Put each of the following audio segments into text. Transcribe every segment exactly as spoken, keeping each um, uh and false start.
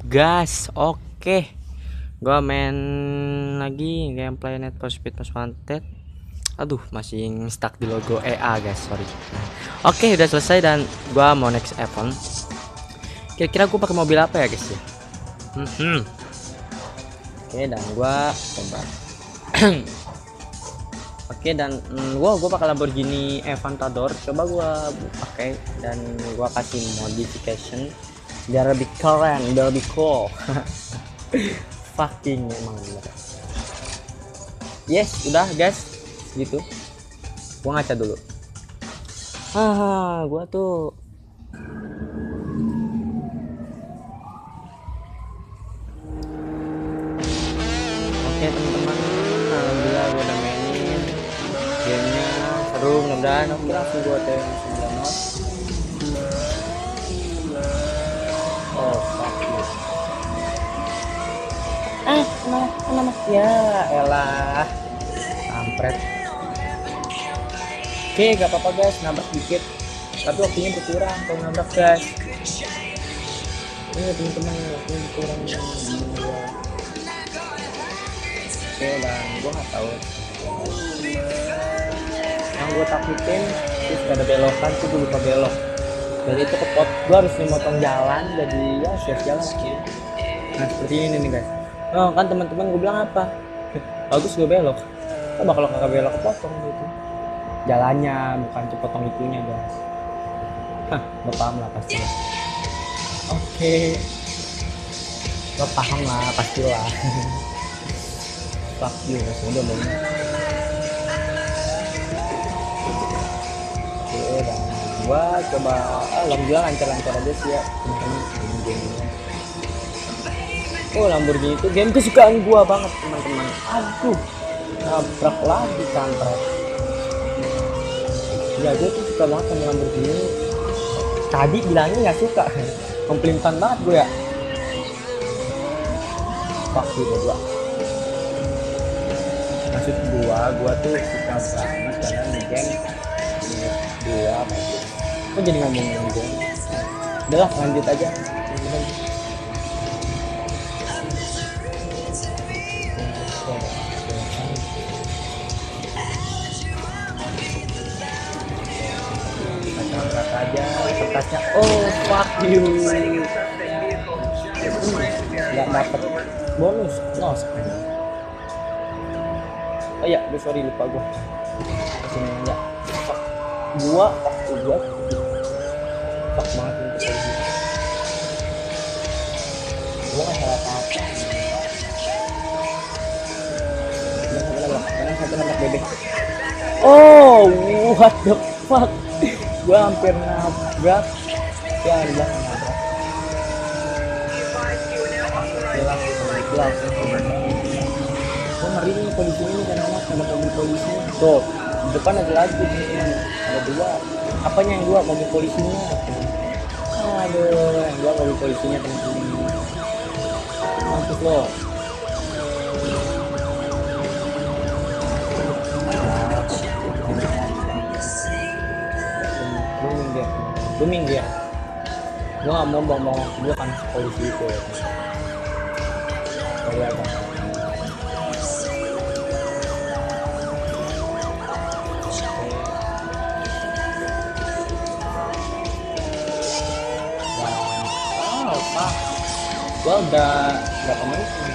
gas. Oke, gua main lagi gameplay Need for Speed Most Wanted. Aduh, masih stuck di logo E A guys, sorry. Oke, udah selesai dan gua mau next event. Kira-kira gua pakai mobil apa ya guys ya? Hmm. Oke, dan gua coba. Oke, dan mm, gua gua pakai Lamborghini Aventador. Coba gua pakai dan gua kasih modification biar lebih keren, biar lebih cool. Fucking emang bener. Yes, udah guys, gitu. Gua ngaca dulu. Ah, gua tuh oke teman-teman, alhamdulillah gua udah mainin gamenya, seru, mudah-mudahan. Oke, langsung gua tes sembilan not. Oh fuck you. Ah, kenapa kenapa ya elah kampret. Oke, gak apa-apa guys, nabrak dikit tapi waktunya berkurang kalau nabrak guys. Ini teman-teman, waktunya berkurang. Oke, dan gua nggak tahu yang gue takutin terus gak ada belokan tuh, gue lupa belok jadi itu kepot, gue harus memotong jalan jadi ya sia-sia lah. Nah seperti ini nih guys. Oh kan teman-teman, gue bilang apa, bagus gue belok, oh bakal kagak belok kepotong gitu jalannya, bukan kepotong itunya guys. Hah, lo paham lah pasti. Oke, lo paham lah pastilah. Fuck you guys, udah mau. Oke, dan gua coba, alhamdulillah lancar-lancar aja sih ya teman-teman game-nya. Oh, Lamborghini itu game kesukaan gua banget teman-teman. Aduh, nabrak lagi kampret. Ya gue tuh suka banget sama Lamborghini. Tadi bilangnya nggak suka, komplimen banget gue ya. Fuck you gua. Maksud gua, gua tuh suka banget karena di game gua main. Kok jadi ngomongin game? Udahlah, lanjut aja. Angkat aja kertasnya. Oh fuck you. Nggak dapet bonus. No. Oh iya, gue sorry lupa gue. Kesini aja. Fuck. Gua waktu gua fuck banget ini kayak gitu. Gua nggak salah apa-apa. Jangan sampai nabrak, jangan sampai nabrak bebek. Oh, what the fuck? Gua hampir nabrak. Ya, di belakang nabrak. Jelas, jelas. Gue ngeri nih polisi ini karena mas ada mobil polisi tuh di depan ada lagi nih, ada dua. Apanya yang dua? Mobil polisinya. Aduh, yang dua mobil polisinya teman-teman. Mampus lo. Booming dia, booming dia. Gue gak mau bohong-bohong, gue kan polisi itu. Sorry abang. Gua udah berapa menit ini?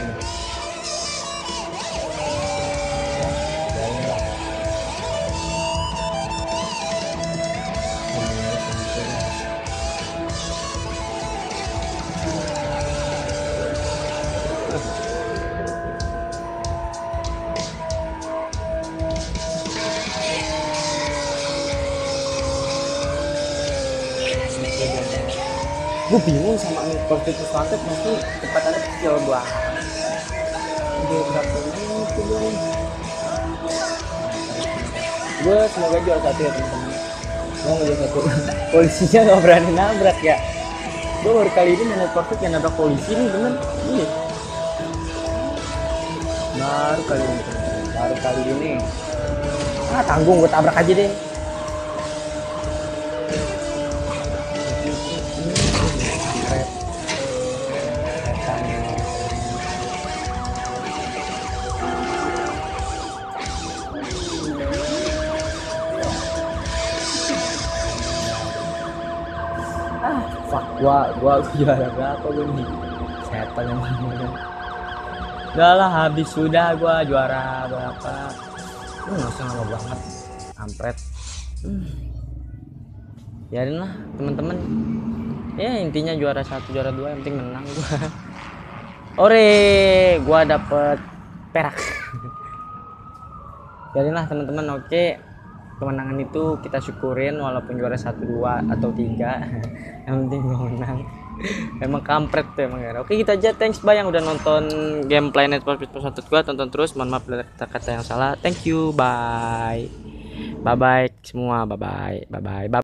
Gue bingung sama Need for Speed Most Wanted, mesti kecepatannya kecil banget. Udah berapa menit tuh dong? Gue semoga juara satu ya teman-teman. Gue mau juara satu. Polisinya gak berani nabrak ya. Gue baru kali ini main Need for Speed yang nabrak polisi nih temen. Iya. Baru kali ini teman-teman. Baru kali ini. Ah tanggung, gue tabrak aja deh. gua gua juara berapa gua nih, setan emang. Udah lah, habis sudah gua juara berapa. Hmm, nggak usah lama banget, kampret. Hmm. Biarin lah teman-teman. Ya intinya juara satu juara dua yang penting menang gua. Ore, gua dapet perak. Biarin lah teman-teman. Oke, kemenangan itu kita syukurin walaupun juara satu dua atau tiga. Yang penting gua menang. Emang kampret tuh emang ya. Oke, kita aja. Thanks bye yang udah nonton gameplay Need for Speed Pursuit gua. Tonton terus. Mohon maaf ada kata-kata yang salah. Thank you. Bye. Bye bye semua. Bye bye. Bye bye. Bye.